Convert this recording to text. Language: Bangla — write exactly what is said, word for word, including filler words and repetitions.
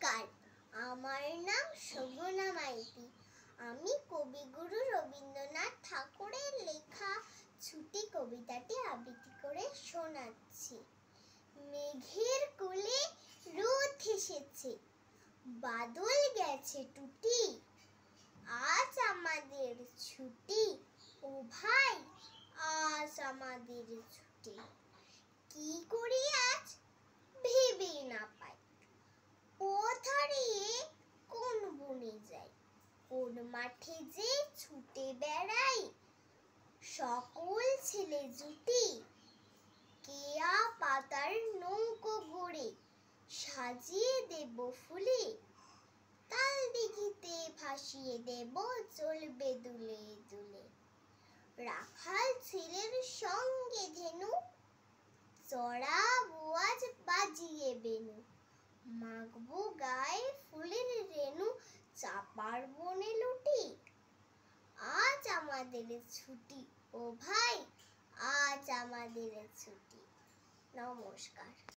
নমস্কার, আমার নাম শোভনা মাইতি। আমি কবিগুরু রবীন্দ্রনাথ ঠাকুরের লেখা ছুটি কবিতাটি আবৃত্তি করে শোনাচ্ছি। মেঘের কোলে রোদ এসেছে, বাদল গেছে টুটি, আজ আমাদের ছুটি। ও ভাই, আজ আমাদের ছুটি। কি করি আজ ভেবে না পাই, পথ হারিয়ে কোন বনে যাই, কোন মাঠে যে ছুটে বেড়াই। সকল ছেলে জুটি কেয়া পাতার নৌকো গড়ে সাজিয়ে দেব ফুলে, তাল দিঘিতে ভাসিয়ে দেব চলবে দুলে দুলে। রাখাল ছেলের সঙ্গে ধেনু চড়াবো আজ বাজিয়ে বেনু, মাখবো গায়ে ফুলের রেণু, চাপার বনে লুটি। আজ আমাদের ছুটি, ও ভাই, আজ আমাদের ছুটি। নমস্কার।